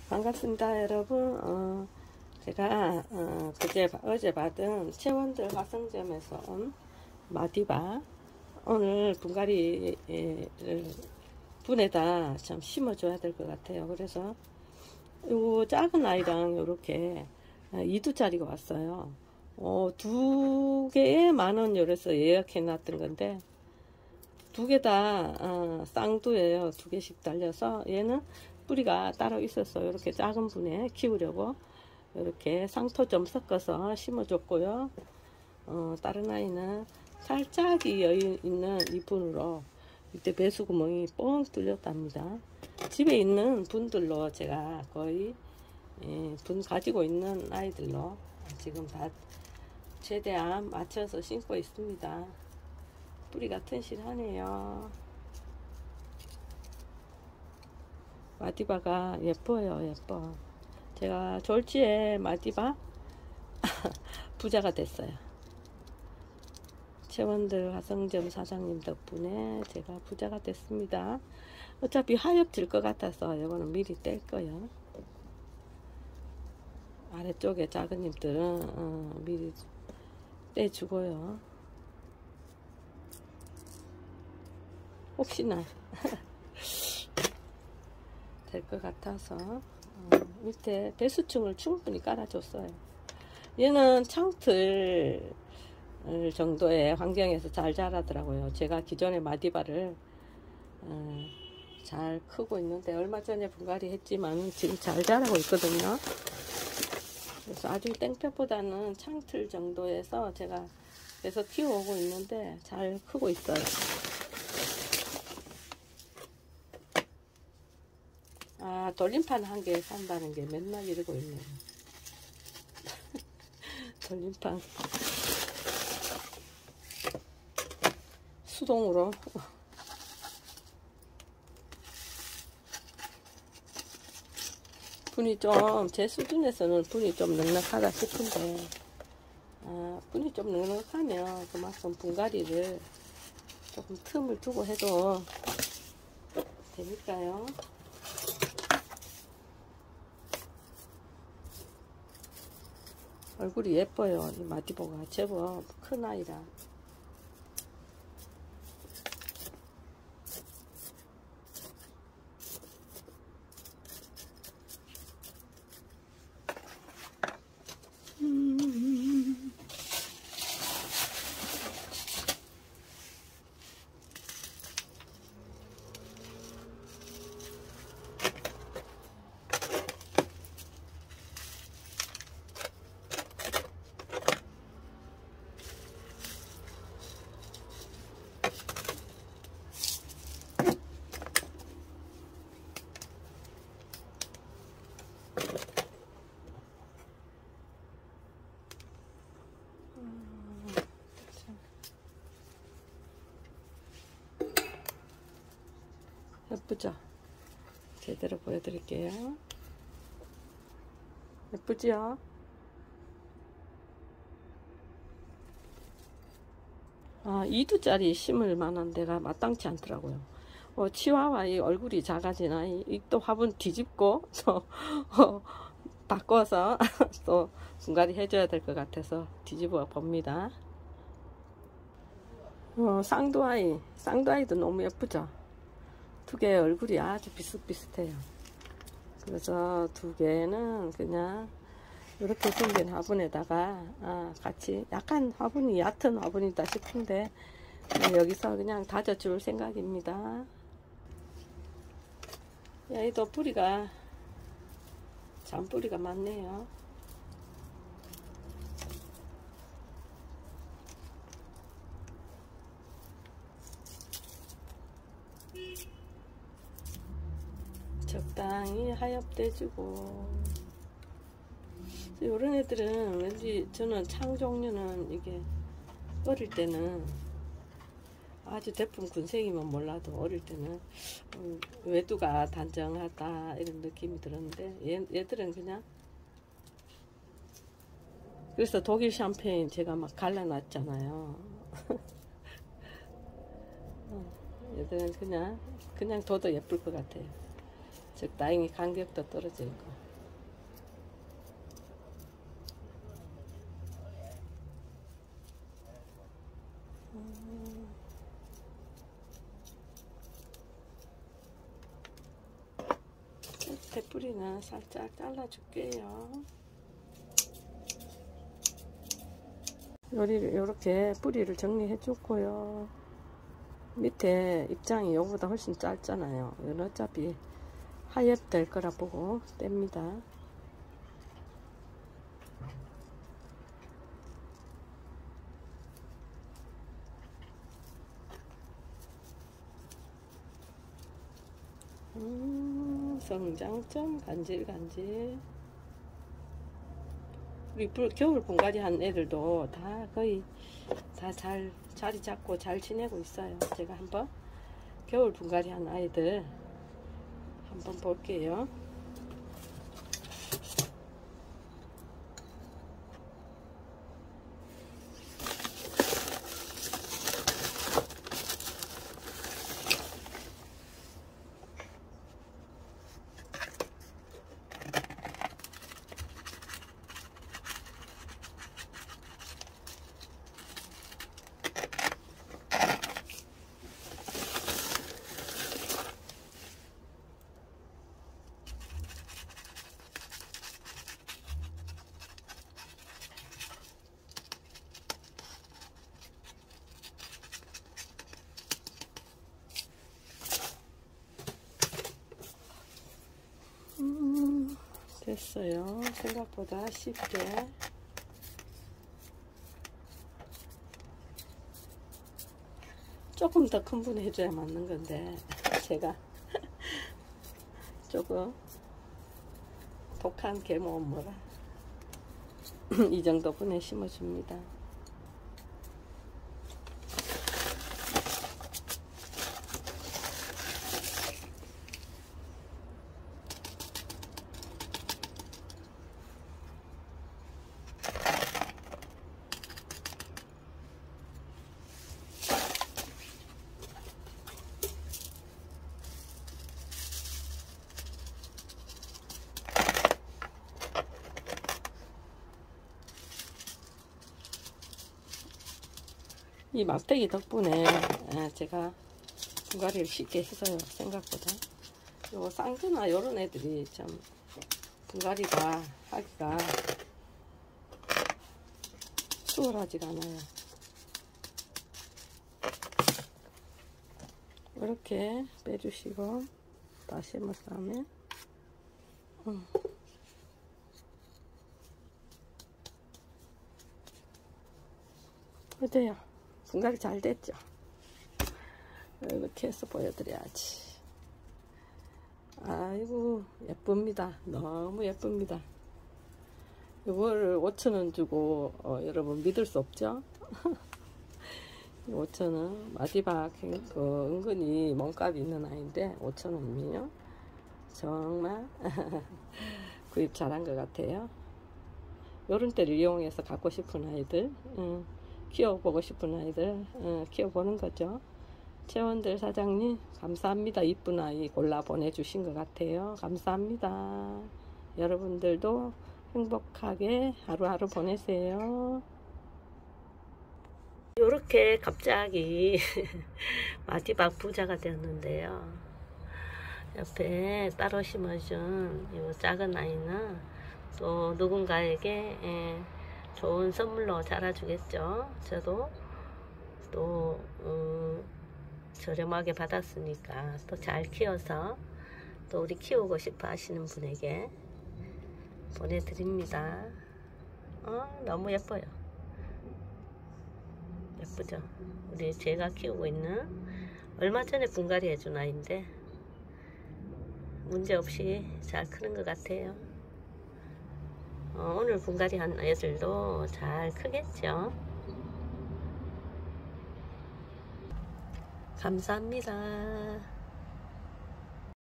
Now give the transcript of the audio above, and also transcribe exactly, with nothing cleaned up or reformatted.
반갑습니다, 여러분. 어, 제가 어, 그제 어제 받은 채원들 화성점에서 온 마디바 오늘 분갈이를 분에다 참 심어줘야 될 것 같아요. 그래서 요 작은 아이랑 요렇게 이 두짜리가 왔어요. 어, 두 개에 만원 요래서 예약해 놨던 건데 두 개 다 어, 쌍두예요. 두 개씩 달려서 얘는 뿌리가 따로 있어서 이렇게 작은 분에 키우려고 이렇게 상토 좀 섞어서 심어줬고요. 어, 다른 아이는 살짝이 여유 있는 이 분으로 이때 배수구멍이 뻥 뚫렸답니다. 집에 있는 분들로 제가 거의 예, 분 가지고 있는 아이들로 지금 다 최대한 맞춰서 심고 있습니다. 뿌리가 튼실하네요. 마디바가 예뻐요. 예뻐. 제가 졸지에 마디바 부자가 됐어요. 채원들 화성점 사장님 덕분에 제가 부자가 됐습니다. 어차피 하엽질 것 같아서 이거는 미리 뗄 거예요. 아래쪽에 작은 잎들은 어, 미리 떼주고요. 혹시나 될 것 같아서 어, 밑에 배수층을 충분히 깔아줬어요. 얘는 창틀 정도의 환경에서 잘 자라더라고요. 제가 기존에 마디바를 어, 잘 크고 있는데 얼마 전에 분갈이 했지만 지금 잘 자라고 있거든요. 그래서 아주 땡볕보다는 창틀 정도에서 제가 계속 키워오고 있는데 잘 크고 있어요. 아, 돌림판 한 개 산다는 게 맨날 이러고 있네요. 돌림판 수동으로 분이 좀 제 수준에서는 분이 좀 넉넉하다 싶은데 아, 분이 좀 넉넉하면 그만큼 분갈이를 조금 틈을 두고 해도 되니까요. 얼굴이 예뻐요. 이 마디보가 제법 큰 아이라. 음. 예쁘죠? 제대로 보여드릴게요. 예쁘지요? 아, 이 두짜리 심을 만한 데가 마땅치 않더라고요. 어, 치와와 이 얼굴이 작아지나 이 또 화분 뒤집고 또 어, 바꿔서 또 분갈이 해줘야 될 것 같아서 뒤집어 봅니다. 어, 쌍두아이 쌍두아이도 너무 예쁘죠? 두 개의 얼굴이 아주 비슷비슷해요. 그래서 두 개는 그냥 이렇게 생긴 화분에다가 아, 같이 약간 화분이 얕은 화분이다 싶은데 여기서 그냥 다져줄 생각입니다. 얘도 뿌리가 잔뿌리가 많네요. 적당히 하엽돼주고 이런 애들은 왠지 저는 창 종류는 이게 어릴 때는 아주 대품 군생이면 몰라도 어릴 때는 음, 외두가 단정하다 이런 느낌이 들었는데 얘, 얘들은 그냥 그래서 독일 샴페인 제가 막 갈라놨잖아요. 얘들은 그냥 그냥 둬도 예쁠 것 같아요. 적당히 간격도 떨어져 있고 밑에 뿌리는 살짝 잘라줄게요. 요리를 이렇게 뿌리를 정리해 줬고요. 밑에 입장이 요거보다 훨씬 짧잖아요. 이건 어차피 하엽 될 거라 보고 뗍니다. 음, 성장점 간질간질. 우리 겨울 분갈이 한 애들도 다 거의 다 잘 자리 잡고 잘 지내고 있어요. 제가 한번 겨울 분갈이 한 아이들 한번 볼게요. 음, 됐어요. 생각보다 쉽게. 조금 더 큰 분 해줘야 맞는 건데 제가 조금 독한 계모 뭐라 이 정도 분에 심어줍니다. 이 막대기 덕분에 제가 분갈이를 쉽게 했어요. 생각보다. 요 쌍거나 요런 애들이 참 분갈이가 하기가 수월하지가 않아요. 이렇게 빼주시고 다시 한번 싸면 음. 어때요? 분갈이 잘 됐죠? 이렇게 해서 보여드려야지. 아이고 예쁩니다. 너무 예쁩니다. 이걸 오천 원 주고 어, 여러분 믿을 수 없죠? 오천 원 마디박 그 은근히 몸값 있는 아이인데 오천 원이요. 정말 구입 잘한 것 같아요. 요런 때를 이용해서 갖고 싶은 아이들 음. 키워보고 싶은 아이들 어, 키워보는 거죠. 채원들 사장님 감사합니다. 이쁜 아이 골라 보내주신 것 같아요. 감사합니다. 여러분들도 행복하게 하루하루 보내세요. 이렇게 갑자기 마디박 부자가 되었는데요. 옆에 따로 심어준 이 작은 아이는 또 누군가에게 예, 좋은 선물로 자라주겠죠. 저도 또 음, 저렴하게 받았으니까 또 잘 키워서 또 우리 키우고 싶어 하시는 분에게 보내드립니다. 어, 너무 예뻐요. 예쁘죠? 우리 제가 키우고 있는 얼마 전에 분갈이 해준 아이인데 문제없이 잘 크는 것 같아요. 어, 오늘 분갈이 한 애들도 잘 크겠죠. 감사합니다.